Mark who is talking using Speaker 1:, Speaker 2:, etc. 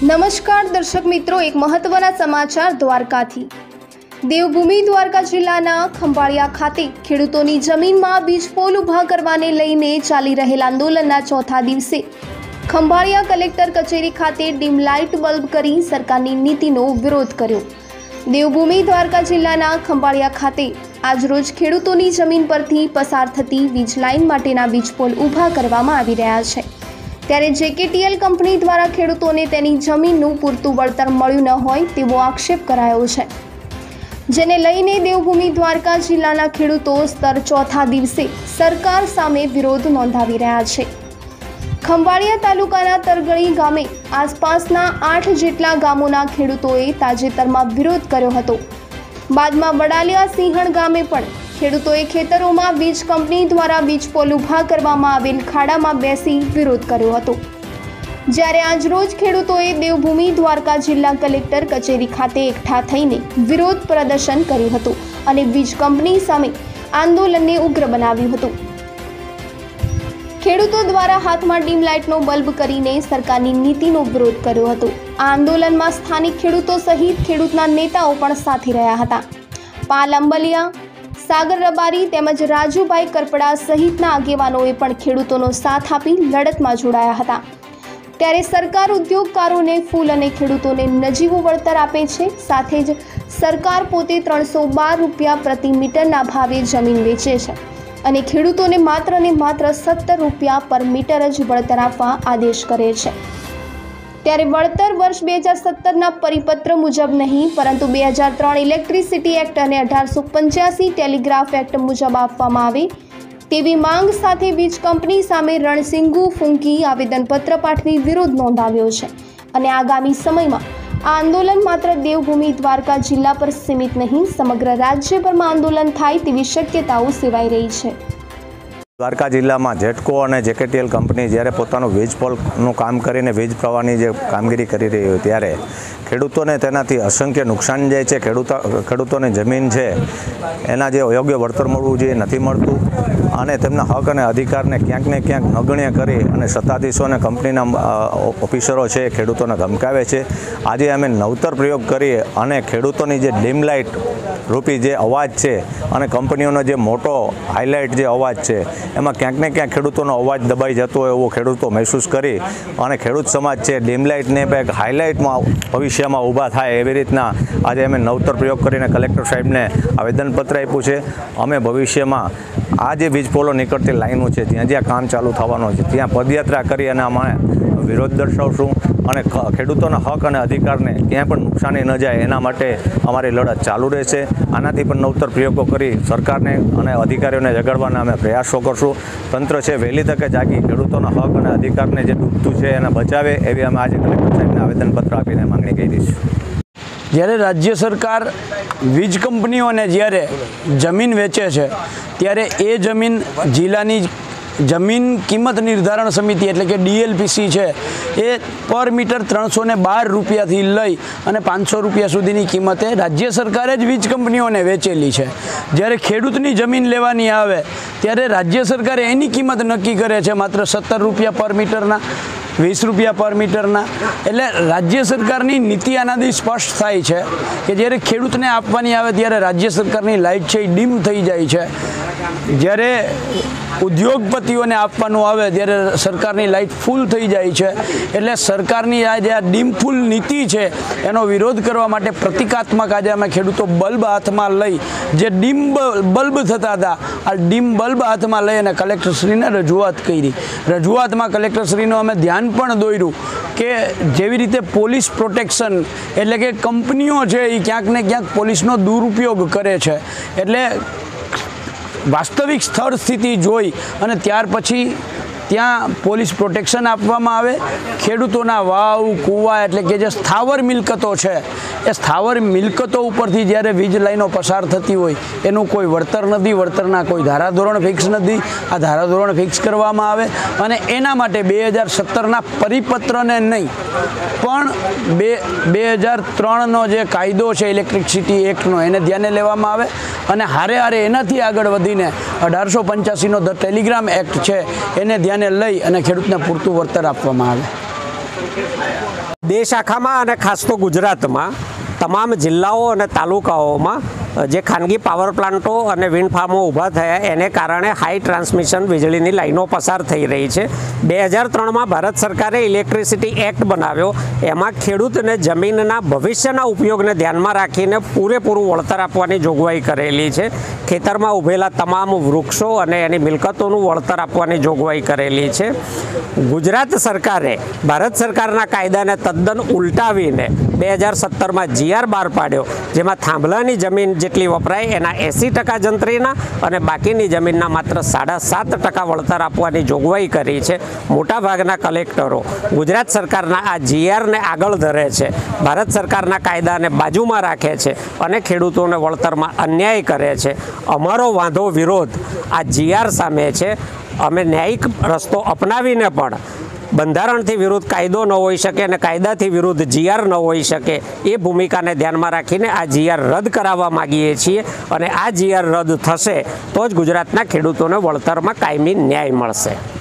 Speaker 1: નમસ્કાર દર્શક મિત્રો, એક મહત્વના સમાચાર દ્વારકાથી। દેવભૂમિ દ્વારકા જિલ્લાના ખંભાળિયા ખાતે ખેડૂતોની જમીનમાં વીજપોલ ઊભા કરવાને લઈને ચાલી રહેલ આંદોલનના ચોથા દિવસે ખંભાળિયા કલેક્ટર કચેરી ખાતે ડીમ લાઇટ બલ્બ કરી સરકારની નીતિનો વિરોધ કર્યો। દેવભૂમિ દ્વારકા જિલ્લાના ખંભાળિયા ખાતે આજરોજ ખેડૂતોની જમીન પરથી પસાર થતી વીજ લાઇન માટેના વીજપોલ ઊભા કરવામાં આવી રહ્યા છે। ત્યારે જેકેટીએલ કંપની દ્વારા ખેડૂતોને તેની જમીનનું પૂરતું વળતર મળ્યું ન હોય તેવો આક્ષેપ કરાયો છે, જેને લઈને દેવભૂમિ દ્વારકા જિલ્લાના ખેડૂતો સ્તર ચોથા દિવસે સરકાર સામે વિરોધ નોંધાવી રહ્યા છે। ખંભાળિયા તાલુકાના તરગણી ગામે આસપાસના 8 જેટલા ગામોના ખેડૂતોએ તાજેતરમાં વિરોધ કર્યો હતો। બાદમાં વડાલિયા સિંહણ ગામે પણ ખેડૂતોએ ખેતરોમાં વીજ કંપની દ્વારા વીજપોલ ઊભા કરવામાં આવેલ ખાડામાં બેસી વિરોધ કર્યો હતો। જ્યારે આજરોજ ખેડૂતોએ દેવભૂમિ દ્વારકા જિલ્લા કલેક્ટર કચેરી ખાતે એકઠા થઈને વિરોધ પ્રદર્શન કર્યું હતું અને વીજ કંપની સામે આંદોલનને ઉગ્ર બનાવ્યું હતું। ખેડૂતો દ્વારા હાથમાં ડીમ લાઇટનો બલ્બ કરીને સરકારની નીતિનો વિરોધ કર્યો હતો। આ આંદોલનમાં સ્થાનિક ખેડૂતો સહિત ખેડૂતના નેતાઓ પણ સાથે રહ્યા હતા। પાલ અંબલિયા, સાગર રબારી તેમજ રાજુભાઈ કરપડા સહિતના આગેવાનોએ પણ ખેડૂતોનો સાથ આપી લડતમાં જોડાયા હતા। ત્યારે સરકાર ઉદ્યોગકારોને ફૂલ અને ખેડૂતોને નજીવું વળતર આપે છે, સાથે જ સરકાર પોતે 312 રૂપિયા પ્રતિ મીટરના ભાવે જમીન વેચે છે અને ખેડૂતોને માત્ર ને માત્ર 17 રૂપિયા પર મીટર જ વળતર આપવા આદેશ કરે છે। ત્યારે વળતર વર્ષ 2017ના પરિપત્ર મુજબ નહીં, પરંતુ 2003 ઇલેક્ટ્રિસિટી એક્ટ અને 1885 ટેલિગ્રાફ એક્ટ મુજબ આપવામાં આવે તેવી માંગ સાથે વીજ કંપની સામે રણસિંગુ ફૂંકી આવેદનપત્ર પાઠવી વિરોધ નોંધાવ્યો છે અને આગામી સમયમાં આ આંદોલન માત્ર દેવભૂમિ દ્વારકા જિલ્લા પર સીમિત નહીં, સમગ્ર રાજ્યભરમાં આંદોલન થાય તેવી શક્યતાઓ સેવાઈ રહી છે।
Speaker 2: દ્વારકા જિલ્લામાં જેટકો અને જેકેટીએલ કંપની જ્યારે પોતાનું વીજ પોલનું કામ કરીને વીજ પ્રવાહની જે કામગીરી કરી રહી હોય ત્યારે ખેડૂતોને તેનાથી અસંખ્ય નુકસાન જાય છે। ખેડૂતોની જમીન છે એના જે યોગ્ય વળતર મળવું જોઈએ નથી મળતું અને તેમના હક અને અધિકારને ક્યાંક ને ક્યાંક નગણ્ય કરી અને સત્તાધીશો અને કંપનીના ઓફિસરો છે ખેડૂતોને ધમકાવે છે। આજે અમે નવતર પ્રયોગ કરી અને ખેડૂતોની જે ડીમ લાઇટ રૂપી જે અવાજ છે અને કંપનીઓનો જે મોટો હાઇલાઇટ જે અવાજ છે એમાં ક્યાંક ને ક્યાંક ખેડૂતોનો અવાજ દબાઈ જતો હોય એવો ખેડૂતો મહેસૂસ કરી અને ખેડૂત સમાજ છે ડીમ લાઇટને હાઇલાઇટમાં ભવિષ્યમાં ઊભા થાય એવી રીતના આજે અમે નવતર પ્રયોગ કરીને કલેક્ટર સાહેબને આવેદનપત્ર આપ્યું છે। અમે ભવિષ્યમાં આ જે વીજ પોલો નીકળતી લાઈનો છે જ્યાં જ્યાં કામ ચાલુ થવાનું છે ત્યાં પદયાત્રા કરી અને અમે વિરોધ દર્શાવશું અને ખેડૂતોના હક અને અધિકારને ક્યાંય પણ નુકસાની ન જાય એના માટે અમારી લડત ચાલુ રહેશે। આનાથી પણ નવતર પ્રયોગો કરી સરકારને અને અધિકારીઓને જગાડવાના અમે પ્રયાસો કરશું। તંત્ર છે વહેલી તકે જાગી ખેડૂતોના હક અને અધિકારને જે ડૂબતું છે એને બચાવે એવી અમે આજે કલેક્ટર સાહેબને આવેદનપત્ર આપીને માંગણી કરી છે।
Speaker 3: જ્યારે રાજ્ય સરકાર વીજ કંપનીઓને જ્યારે જમીન વેચે છે ત્યારે એ જમીન જિલ્લાની જમીન કિંમત નિર્ધારણ સમિતિ એટલે કે DLPC છે એ પર મીટર 312 રૂપિયાથી લઈ અને 500 રૂપિયા સુધીની કિંમતે રાજ્ય સરકારે જ વીજ કંપનીઓને વેચેલી છે। જ્યારે ખેડૂતની જમીન લેવાની આવે ત્યારે રાજ્ય સરકારે એની કિંમત નક્કી કરે છે માત્ર 17 રૂપિયા પર મીટરના, 20 રૂપિયા પર મીટરના। એટલે રાજ્ય સરકારની નીતિ આનાથી સ્પષ્ટ થાય છે કે જ્યારે ખેડૂતને આપવાની આવે ત્યારે રાજ્ય સરકારની લાઇટ છે એ ડીમ થઈ જાય છે, જ્યારે ઉદ્યોગપતિઓને આપવાનું આવે ત્યારે સરકારની લાઇટ ફૂલ થઈ જાય છે। એટલે સરકારની આ જે ડીમ ફૂલ નીતિ છે એનો વિરોધ કરવા માટે પ્રતિકાત્મક આજે અમે ખેડૂતો બલ્બ હાથમાં લઈ જે ડીમ બલ્બ થતા હતા આ ડીમ બલ્બ હાથમાં લઈ અને કલેક્ટરશ્રીને રજૂઆત કરી। રજૂઆતમાં કલેક્ટરશ્રીનું અમે ધ્યાન પણ દોર્યું કે જેવી રીતે પોલીસ પ્રોટેક્શન એટલે કે કંપનીઓ છે એ ક્યાંક ને ક્યાંક પોલીસનો દુરુપયોગ કરે છે, એટલે વાસ્તવિક સ્થળ સ્થિતિ જોઈ અને ત્યાર પછી ત્યાં પોલીસ પ્રોટેક્શન આપવામાં આવે। ખેડૂતોના વાવ કૂવા એટલે કે જે સ્થાવર મિલકતો છે એ સ્થાવર મિલકતો ઉપરથી જ્યારે વીજ લાઈનો પસાર થતી હોય એનું કોઈ વળતર નથી, વળતરના કોઈ ધારાધોરણ ફિક્સ નથી। આ ધારાધોરણ ફિક્સ કરવામાં આવે અને એના માટે 2017ના પરિપત્રને નહીં પણ 2003નો જે કાયદો છે ઇલેક્ટ્રિસિટી એક્ટનો એને ધ્યાને લેવામાં આવે અને હારે એનાથી આગળ વધીને 1885નો ધ ટેલિગ્રામ એક્ટ છે એને ધ્યાને લઈ અને ખેડૂતને પૂરતું વળતર આપવામાં આવે।
Speaker 4: દેશ આખામાં અને ખાસ તો ગુજરાતમાં તમામ જિલ્લાઓ અને તાલુકાઓમાં જે ખાનગી પાવર પ્લાન્ટો અને વિન્ડ ફાર્મો ઊભા થયા એને કારણે હાઈ ટ્રાન્સમિશન વીજળીની લાઈનો પસાર થઈ રહી છે. 2003માં ભારત સરકારે ઇલેક્ટ્રિસિટી એક્ટ બનાવ્યો. એમાં ખેડૂતને જમીનના ભવિષ્યના ઉપયોગને ધ્યાનમાં રાખીને પૂરેપૂરું વળતર આપવાની જોગવાઈ કરેલી છે. ખેતરમાં ઊભેલા તમામ વૃક્ષો અને એની મિલકતોનું વળતર આપવાની જોગવાઈ કરેલી છે. ગુજરાત સરકારે ભારત સરકારના કાયદાને તદ્દન ઉલટાવીને 2017માં GR બહાર પાડ્યો, જેમાં થાંભલાની જમીન જેટલી વપરાય એના 80% જંત્રીના અને બાકીની જમીનના માત્ર 7.5% વળતર આપવાની જોગવાઈ કરી છે. મોટાભાગના કલેક્ટરો ગુજરાત સરકારના આ GRને આગળ ધરે છે, ભારત સરકારના કાયદાને બાજુમાં રાખે છે અને ખેડૂતોને વળતરમાં અન્યાય કરે છે. અમારો વાંધો વિરોધ આ GR સામે છે. અમે ન્યાયિક રસ્તો અપનાવીને પણ બંધારણથી વિરુદ્ધ કાયદો ન હોઈ શકે અને કાયદાથી વિરુદ્ધ GR ન હોઈ શકે એ ભૂમિકાને ધ્યાનમાં રાખીને આ GR રદ કરાવવા માગીએ છીએ અને આ GR રદ થશે તો જ ગુજરાતના ખેડૂતોને વળતરમાં કાયમી ન્યાય મળશે.